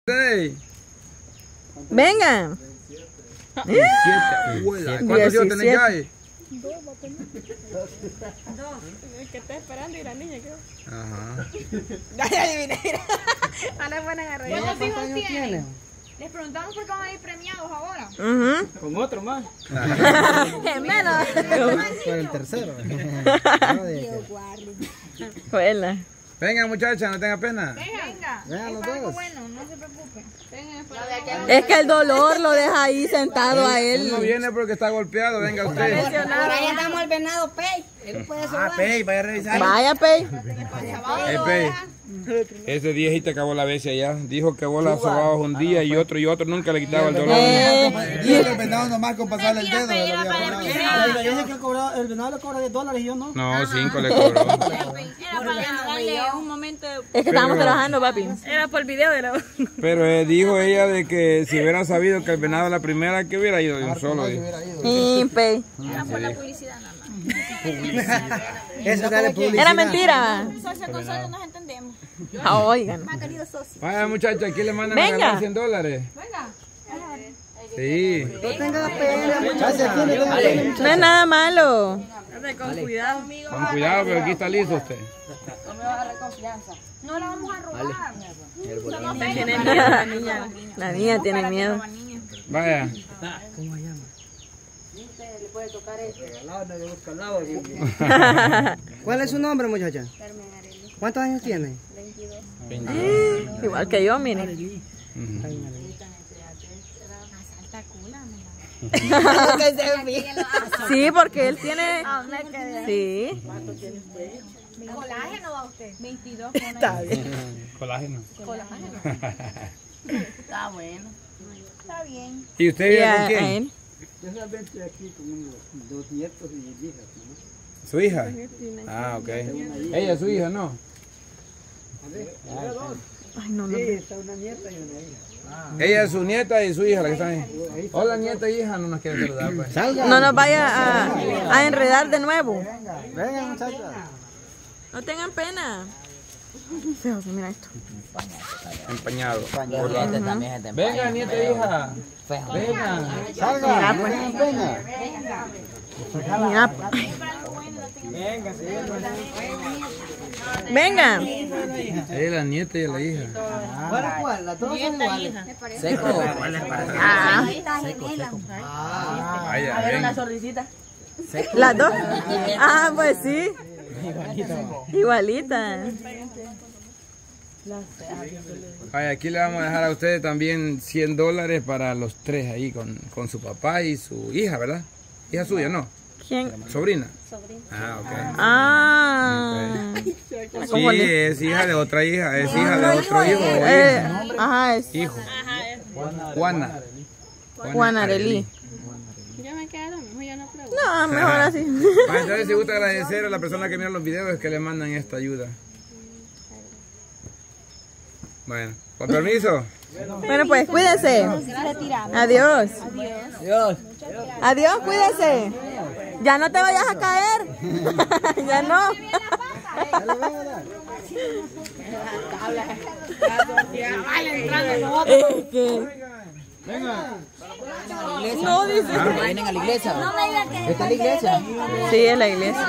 Vengan. 17. ¿Cuántos hijos tenés ya ahí? 2. El que está esperando y la niña, creo. Ajá. Ya adiviné. Ahora van a agarrar. ¿Cuántos hijos tienen? Les preguntamos por qué van a ir premiados ahora. Con otro más. Menos. Con el tercero. Buena. Venga, muchacha, no tenga pena. Venga. Vean Es los para algo dos. bueno, no se preocupe. Es que el dolor lo deja ahí sentado a Él no él. viene porque está golpeado, venga usted. Por ahí andamos el venado Pey. Él puede sobar. Pey, vaya a revisar. Vaya, Pey. Pey, ese viejito acabó la vez allá. Dijo que vos la sobabas un día y otro, nunca le quitaba el dolor. Y el venado nomás con pasarle el dedo. Yo sé que el venado le cobra $10 y yo no. No, 5 le cobró. Era para darle un momento. Es que estábamos trabajando, papi. Era por el video de la. Pero dijo ella de que si hubiera sabido que el venado era la primera, que hubiera ido de un solo. Dijo. Y Pey. Era por la publicidad nada más. Eso dale publicidad. Era mentira. Socio con socio nos entendemos. Ah, oigan. Querido socio. Vaya, muchacha, aquí le mandan a Venga. ganar $100. Sí. No tengas pena, muchachos. No es nada malo. Con cuidado. Con cuidado, pero aquí está listo usted. No la vamos a robar. Tiene miedo la niña. La niña tiene miedo. Vaya. ¿Cómo se llama? ¿Cuál es su nombre, muchacha? ¿Cuántos años tiene? 22. Igual que yo, mire. Sí, porque él tiene. Sí. Colágeno va usted. 22. Está bien. Colágeno. Está bueno. Está bien. ¿Y usted Y vive a con quién? él. Yo solamente aquí con 2 nietos y hijas. ¿Su hija? Ah, ok. Ella es su hija, ¿no? Ay, no, no. Sí, está una nieta y una hija. Ella es su nieta y su hija, la que están ahí. Hola, nieta y hija, no nos quieren saludar, pues. No nos vaya a enredar de nuevo. Venga, muchachos. No tengan pena. Fíjate, mira esto. Empañado. También Venga, nieta e hija. Venga. Salga. Mira, pues. Venga. Es la nieta y la hija. ¿Cuál? Las dos son iguales. Seco. Ah, Vaya, ven. sordicita. Las dos. Ah, pues sí. Igualita. Vaya, aquí le vamos a dejar a ustedes también $100 para los tres ahí con su papá y su hija, ¿verdad? Hija suya, ¿no? ¿Quién? ¿Sobrina? Ah, ok. Ah. Sí, es hija de otra hija, es hija de otro hijo o hija. Ajá, es Hijo. Juana. Juana Arelí. Ya me quedaron, mejor ya no pregunto. No, mejor así. Vaya, entonces, si gusta agradecer a la persona que mira los videos es que le mandan esta ayuda. Bueno, con permiso. Bueno, pues cuídense. Adiós. Dios. Adiós, cuídense. Ya no te vayas a caer. Ya no. Es que... No, dice. Vienen a la iglesia. No me digan que ¿Esta es la iglesia? Sí, es la iglesia.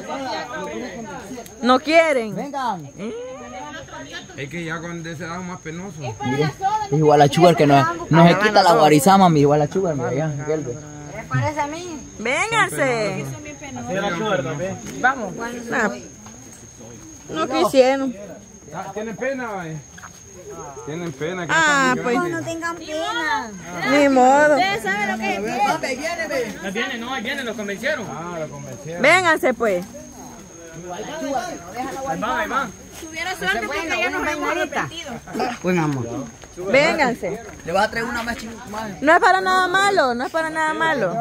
No quieren. Vengan. Es que ya con ese lado más penoso. Igual a Sugar que no se quita la guarizama, mi igual a Sugar, mira allá. me parece a mí. Vénganse. Vamos. No quisieron. ¿Tienen pena, vaya? Tienen pena. Que Ah, no pues. No tengan pena. Ni modo. Ustedes saben lo que es. Ahí vienen, los convencieron. Ah, lo convencieron. Vénganse, pues. Ahí van. Tuviera suerte porque ya nos hemos arrepentido. Buen amor. Vénganse. Le vas a traer una más chiquita. No es para nada malo, no es para nada malo.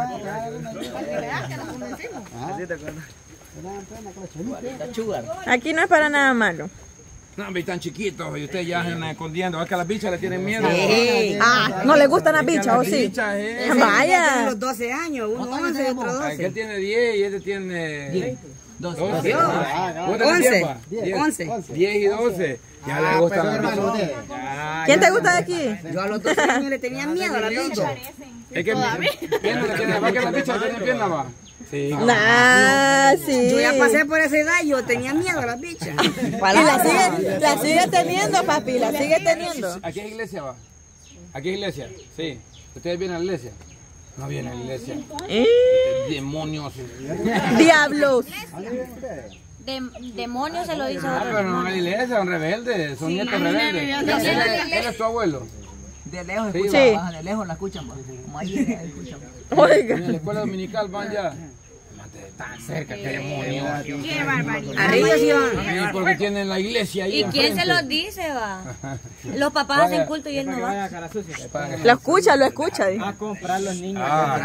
Sugar. Aquí no es para nada malo. No, hombre, están chiquitos y ustedes ya andan escondiendo. Es que a las bichas le tienen miedo. Ah, ¿no le gustan las bichas o sí? Bichas, Vaya. Los 12 años, uno 11 y otro 12. Aquel tiene 10 y este tiene 10. 12. 11. 11. 10 y 12. Ya le gusta la hermano, bicha. usted. ¿Quién te gusta de aquí? Yo a los 12 años le tenía miedo a la bicha. Es que va que la bicha tiene pierna, va. Sí. Nah, sí. Yo ya pasé por esa edad y yo tenía miedo a la bicha. Y la sigue teniendo, papi, la sigue teniendo. ¿Aquí es iglesia, va? ¿Aquí es iglesia? Sí. ¿Ustedes vienen a la iglesia? No vienen a la iglesia. Demonios. Diablos. Demonios se lo dice Ah, pero no es la iglesia, son rebeldes, son nietos rebeldes. Él es tu abuelo. De lejos Sí, escuchan, Sí. de lejos la escuchan, va. Como ahí escuchan. Oiga. En la escuela dominical van ya. Tan cerca, qué demonios. Qué barbaridad. Arriba sí van. Sí, porque tienen la iglesia ahí. ¿Y quién se enfrente. los dice, va? Los papás Vaya. hacen culto y él no va. Lo escucha, lo escucha. Di. A comprar los niños.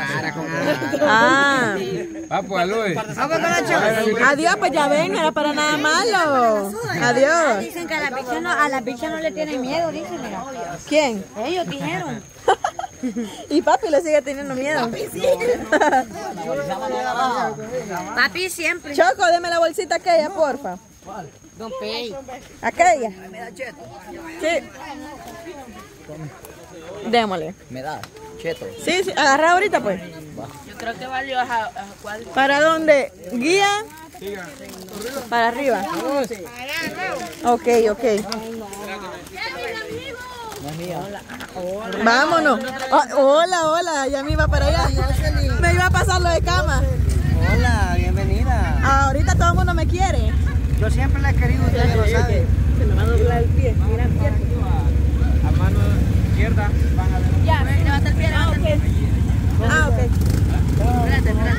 Ah. Ah, pues Luis. Adiós, pues ya ven, no era para nada malo. Adiós. Dicen que a la bicha no le tienen miedo, dicen, mira. ¿Quién? Ellos dijeron. Y papi le sigue teniendo miedo. Papi siempre. Choco, deme la bolsita aquella, porfa. Don Pey. Aquella. Sí. Démosle. Me da, cheto. Sí, sí, agarra ahorita pues. Yo creo que valió a cuál. ¿Para dónde? ¿Guía? Para arriba. Ok, ok. Vámonos. Ah, hola, hola, ya me iba para allá. Me iba a pasar lo de cama. Hola, bienvenida. Ahorita todo el mundo me quiere. Yo siempre la he querido, usted ya lo sabe. Se me va a doblar el pie. Mira el pie. A mano izquierda van a ver. Ya, levanta el pie, levanta el pie. Ah, ok. Espérate, espérate.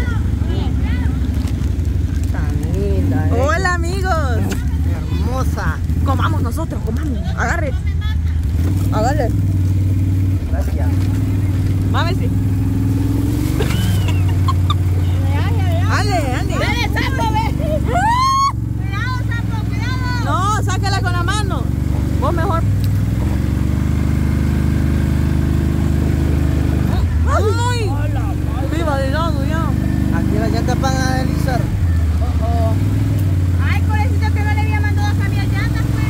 Tan linda, Hola, amigos. hermosa. Comamos nosotros, comamos. Agarre. Agarre. Gracias. Mami, sí. Ale, ale. ¡Dale, sapo, ve! Cuidado, sapo, cuidado. No, sáquela con la mano. Vos mejor. ¡Ay! ¡Viva de lado ya! Aquí las llantas van a deslizar. Ay, pobrecito que no le había mandado a cambiar llantas, pues.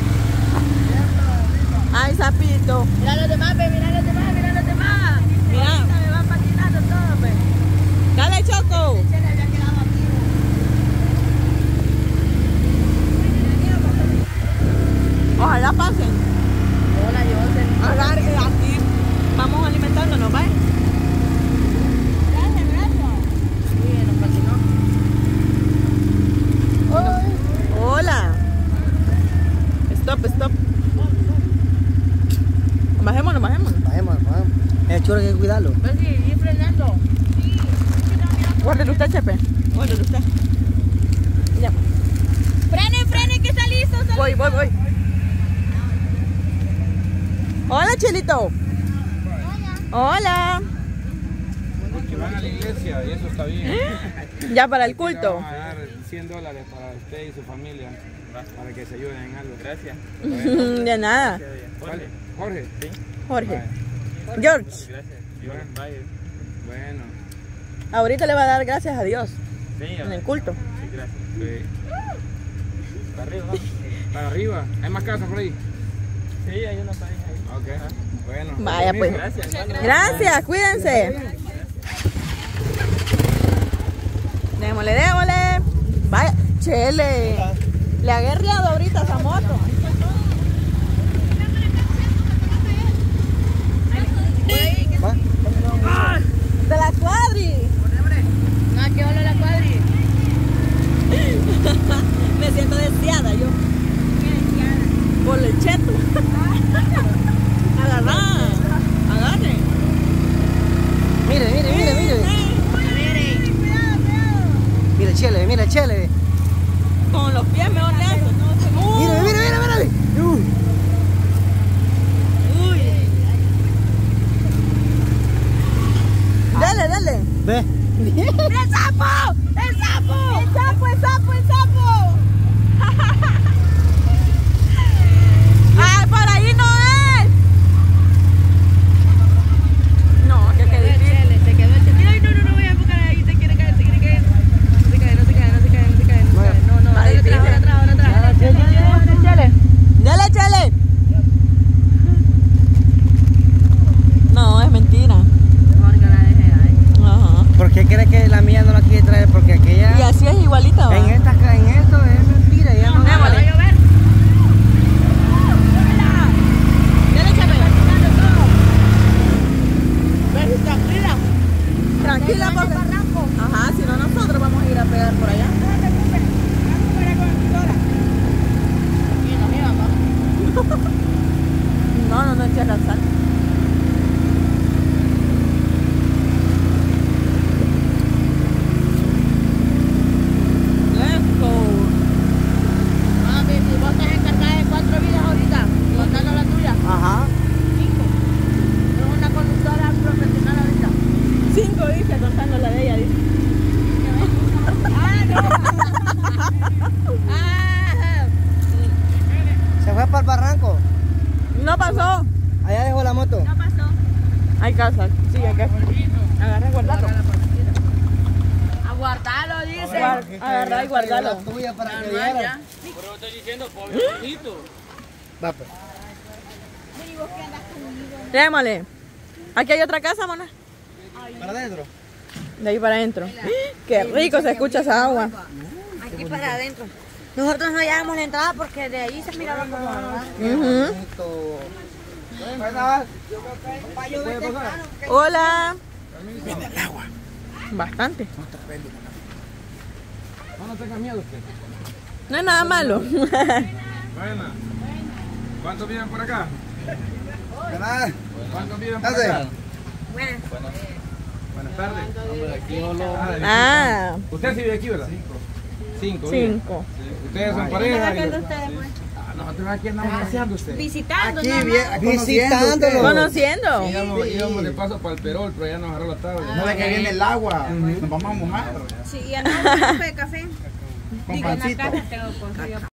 ¡Ay, sapito! Mira los demás, ve, mira los demás, mira los demás. Mira. Ahorita me van patinando todo, pues. ¡Dale, Choco! Se le había quedado aquí. Ojalá pasen. Hola, yo sé. Agarre, aquí vamos alimentándonos, ¿vale? Gracias, gracias. Sí, nos patinó. Hola. Stop, stop. Bajémonos, bajémonos. Bajemos. El churro hay que cuidarlo. Pues sí, ir frenando. Guárdelo usted, Chepe. Guárdelo usted. Ya. Frene, que está listo. Voy. Hola, Chilito. Hola. Porque van a la iglesia y eso está bien. Ya para el culto. Vamos a dar $100 para usted y su familia para que se ayuden en algo. Gracias. De nada. Jorge. Sí. Jorge. George. Bueno. Ahorita le va a dar gracias a Dios. Sí, En el culto. gracias. Sí. Para arriba, ¿no? Para arriba. ¿Hay más casas por ahí? Sí, hay una para ahí. Ok. Bueno. Vaya pues. Gracias, cuídense. Démosle. Vaya, Chele. Le ha guerreado ahorita esa moto. De la cuadri. No, que hola la cuadri. Me siento deseada yo. Por el cheto. Agarre. Mire. Mira, chele. Con los pies mejor le hago. Mire. Uy. Dale. Ve. ¡El sapo! ¡Ay, por ahí no es! No, que difícil. Se quedó el chile. Ay, no voy a enfocar ahí. Se quiere caer. No se cae. No. Dale, Chele. ¿Qué crees que la mía no la quiere traer? Porque aquella... Y así es igualita, ¿va? En esto es mentira, ya no... Démosle. Tranquila, porque... Ajá, si no nosotros vamos a ir a pegar por allá. No eches la sal. Let's go. Mami, si vos estás encargada de 4 vidas ahorita, contando la tuya. Ajá. 5. Eres una conductora profesional ahorita. 5 dice, contando la de ella, dice. Se fue para el barranco. No pasó. Allá dejó la moto. No pasó. Hay casa. Sí, hay casa. Agarra y guardalo. A guardarlo, dice. Agarra y guardalo. La tuya para que viera. Va, pues. Démosle. Aquí hay otra casa, mona. ¿Para adentro? De ahí para adentro. Qué rico se escucha esa agua. Aquí para adentro. Nosotros no llevamos la entrada porque de ahí se miraba como, ¿verdad? Ujú. Hola. Viene el agua. Bastante. No tenga miedo usted. No es nada malo. Buena. ¿Cuántos viven por acá? Nada. ¿Cuántos viven por acá? Bueno, Buenas tardes. Ah, Usted sí vive aquí, ¿verdad? 5. 5. Ustedes son pareja. Nosotros aquí andamos paseando usted. visitando. Aquí, nada bien, más. Visitándolo. Conociendo. Íbamos de paso para el Perol, pero ya nos agarró la tarde. No ve que viene el agua. Nos vamos a mojar. Sí, y andamos con un de café. Con Digo, en la pancito. casa tengo conseguido.